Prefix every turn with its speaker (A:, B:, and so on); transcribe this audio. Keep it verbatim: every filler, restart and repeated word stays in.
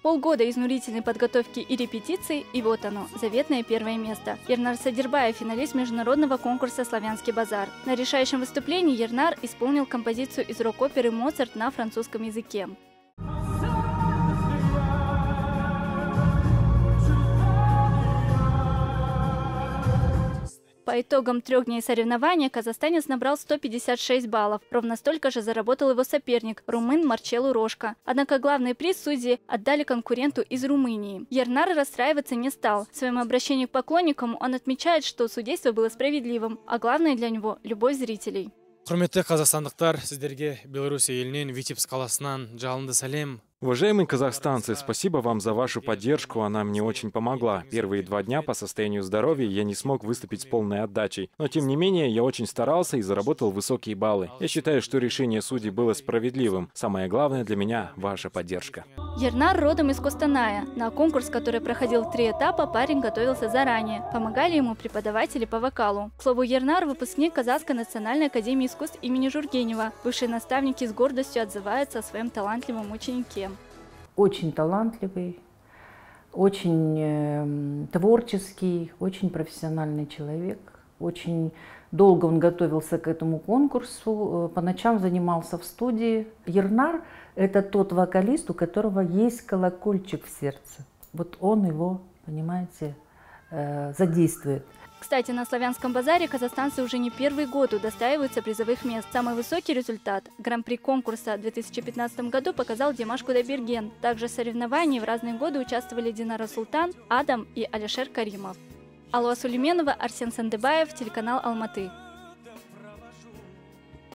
A: Полгода изнурительной подготовки и репетиций, и вот оно, заветное первое место. Ернар Садирбаев, финалист международного конкурса «Славянский базар». На решающем выступлении Ернар исполнил композицию из рок-оперы «Моцарт» на французском языке. По итогам трех дней соревнования казахстанец набрал сто пятьдесят шесть баллов. Ровно столько же заработал его соперник, румын Марчелло Рошка. Однако главный приз судьи отдали конкуренту из Румынии. Ернар расстраиваться не стал. В своем обращении к поклонникам он отмечает, что судейство было справедливым, а главное для него – любовь зрителей.
B: Құрметті қазақстандықтар, сіздерге Беларусь елінен Витебск қаласынан жалынды сәлем.
C: Уважаемые казахстанцы, спасибо вам за вашу поддержку, она мне очень помогла. Первые два дня по состоянию здоровья я не смог выступить с полной отдачей. Но тем не менее, я очень старался и заработал высокие баллы. Я считаю, что решение судей было справедливым. Самое главное для меня – ваша поддержка.
A: Ернар родом из Костаная. На конкурс, который проходил три этапа, парень готовился заранее. Помогали ему преподаватели по вокалу. К слову, Ернар – выпускник Казахской национальной академии искусств имени Жургенева. Бывшие наставники с гордостью отзываются о своем талантливом ученике.
D: Очень талантливый, очень э, творческий, очень профессиональный человек. Очень долго он готовился к этому конкурсу, по ночам занимался в студии. Ернар – это тот вокалист, у которого есть колокольчик в сердце. Вот он его, понимаете, э, задействует.
A: Кстати, на Славянском базаре казахстанцы уже не первый год удостаиваются призовых мест. Самый высокий результат гран-при конкурса в две тысячи пятнадцатом году показал Димаш Кудайберген. Также в соревновании в разные годы участвовали Динара Султан, Адам и Алишер Каримов. Алуа Сулейменова, Арсен Сандыбаев, телеканал Алматы.